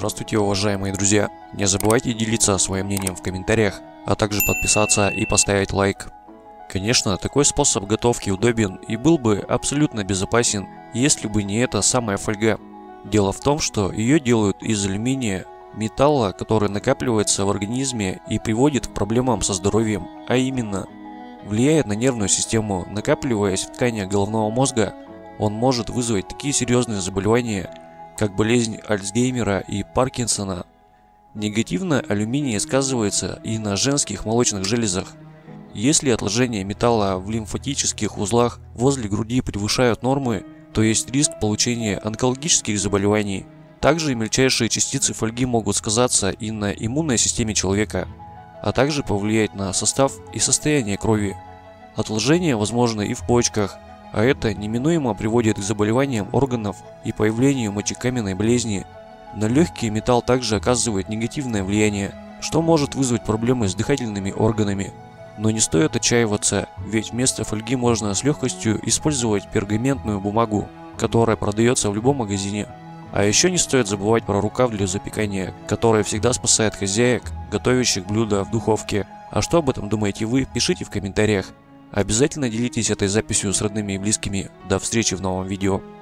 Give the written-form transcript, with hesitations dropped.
Здравствуйте, уважаемые друзья! Не забывайте делиться своим мнением в комментариях, а также подписаться и поставить лайк. Конечно, такой способ готовки удобен и был бы абсолютно безопасен, если бы не эта самая фольга. Дело в том, что ее делают из алюминия, металла, который накапливается в организме и приводит к проблемам со здоровьем, а именно влияет на нервную систему. Накапливаясь в тканях головного мозга, он может вызвать такие серьезные заболевания, как болезнь Альцгеймера и Паркинсона. Негативно алюминий сказывается и на женских молочных железах. Если отложения металла в лимфатических узлах возле груди превышают нормы, то есть риск получения онкологических заболеваний. Также мельчайшие частицы фольги могут сказаться и на иммунной системе человека, а также повлиять на состав и состояние крови. Отложения возможны и в почках, а это неминуемо приводит к заболеваниям органов и появлению мочекаменной болезни. На легкие металл также оказывает негативное влияние, что может вызвать проблемы с дыхательными органами. Но не стоит отчаиваться, ведь вместо фольги можно с легкостью использовать пергаментную бумагу, которая продается в любом магазине. А еще не стоит забывать про рукав для запекания, который всегда спасает хозяек, готовящих блюда в духовке. А что об этом думаете вы, пишите в комментариях. Обязательно делитесь этой записью с родными и близкими. До встречи в новом видео.